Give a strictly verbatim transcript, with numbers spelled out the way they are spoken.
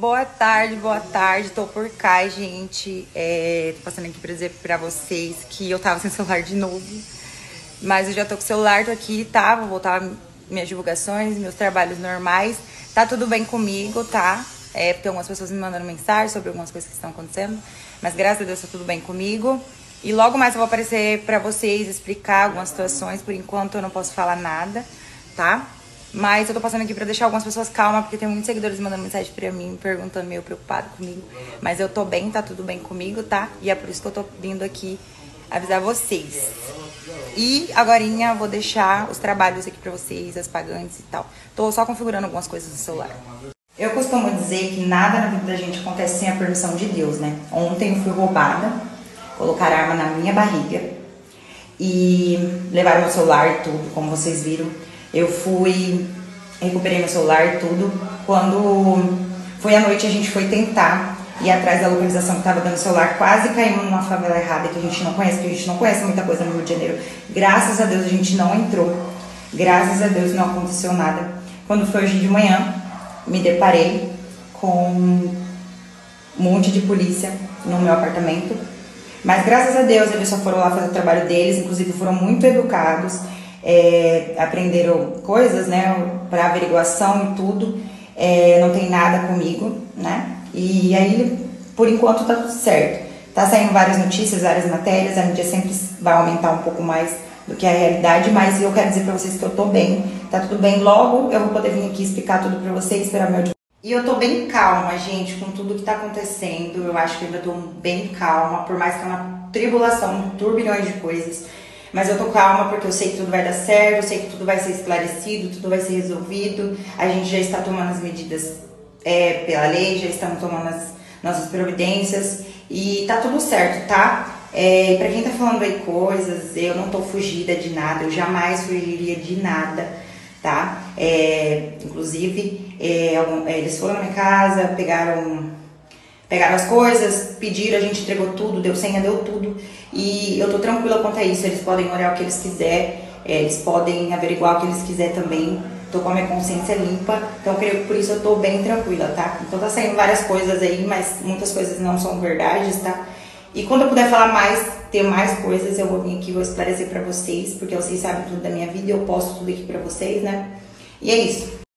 Boa tarde, boa tarde. Tô por cá, gente. É, tô passando aqui pra dizer pra vocês que eu tava sem celular de novo. Mas eu já tô com o celular, tô aqui, tá? Vou voltar minhas divulgações, meus trabalhos normais. Tá tudo bem comigo, tá? É, tem algumas pessoas me mandando mensagem sobre algumas coisas que estão acontecendo. Mas graças a Deus tá tudo bem comigo. E logo mais eu vou aparecer pra vocês, explicar algumas situações. Por enquanto eu não posso falar nada, tá? Mas eu tô passando aqui pra deixar algumas pessoas calmas, porque tem muitos seguidores mandando mensagem pra mim, perguntando, meio preocupado comigo. Mas eu tô bem, tá tudo bem comigo, tá? E é por isso que eu tô vindo aqui avisar vocês. E agorinha vou deixar os trabalhos aqui pra vocês, as pagantes e tal. Tô só configurando algumas coisas no celular. Eu costumo dizer que nada na vida da gente acontece sem a permissão de Deus, né? Ontem eu fui roubada, colocaram arma na minha barriga e levaram meu celular e tudo, como vocês viram. Eu fui, recuperei meu celular e tudo. Quando foi à noite, a gente foi tentar ir atrás da localização que estava dando o celular. Quase caímos numa favela errada que a gente não conhece, porque a gente não conhece muita coisa no Rio de Janeiro. Graças a Deus a gente não entrou. Graças a Deus não aconteceu nada. Quando foi hoje de manhã, me deparei com um monte de polícia no meu apartamento. Mas graças a Deus eles só foram lá fazer o trabalho deles, inclusive foram muito educados. É, aprenderam coisas, né, para averiguação e tudo, é, não tem nada comigo, né, e aí, por enquanto tá tudo certo. Tá saindo várias notícias, várias matérias, a mídia sempre vai aumentar um pouco mais do que a realidade, mas eu quero dizer pra vocês que eu tô bem, tá tudo bem, logo eu vou poder vir aqui explicar tudo pra vocês, esperar meu... E eu tô bem calma, gente, com tudo que tá acontecendo, eu acho que eu ainda tô bem calma, por mais que é uma tribulação, um turbilhões de coisas. Mas eu tô calma porque eu sei que tudo vai dar certo, eu sei que tudo vai ser esclarecido, tudo vai ser resolvido. A gente já está tomando as medidas é, pela lei, já estamos tomando as nossas providências e tá tudo certo, tá? É, pra quem tá falando aí coisas, eu não tô fugida de nada, eu jamais fugiria de nada, tá? É, inclusive, é, eles foram na minha casa, pegaram... Pegaram as coisas, pediram, a gente entregou tudo, deu senha, deu tudo. E eu tô tranquila quanto a isso, eles podem olhar o que eles quiserem, eles podem averiguar o que eles quiserem também. Tô com a minha consciência limpa, então eu creio que por isso eu tô bem tranquila, tá? Então tá saindo várias coisas aí, mas muitas coisas não são verdades, tá? E quando eu puder falar mais, ter mais coisas, eu vou vir aqui e vou esclarecer pra vocês, porque vocês sabem tudo da minha vida e eu posto tudo aqui pra vocês, né? E é isso.